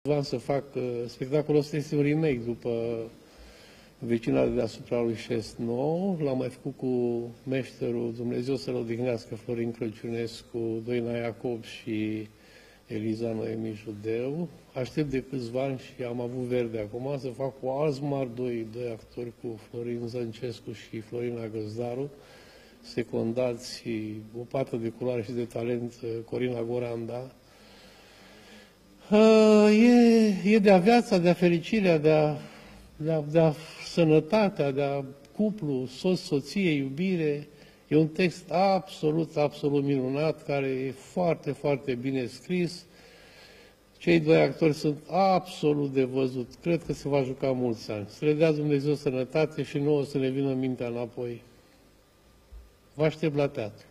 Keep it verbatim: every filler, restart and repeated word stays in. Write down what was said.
Vreau să fac, spectacolul ăsta este un remake după Vecina de deasupra lui Șest nou. L-am mai făcut cu meșterul, Dumnezeu să-l odihnească, Florin Crăciunescu, Doina Iacob și Eliza Noemi Judeu. Aștept de câțiva ani și am avut verde acum să fac cu alți mari doi, doi actori, cu Florin Zăncescu și Florina Găzdaru, secundați o pată de culoare și de talent, Corina Goranda. E, e de-a viața, de-a fericirea, de-a de-a, de-a sănătatea, de-a cuplu, soț, soție, iubire. E un text absolut, absolut minunat, care e foarte, foarte bine scris. Cei doi actori sunt absolut de văzut. Cred că se va juca mulți ani. Să le dea Dumnezeu sănătate și nouă să ne vină mintea înapoi. Vă aștept la teatru.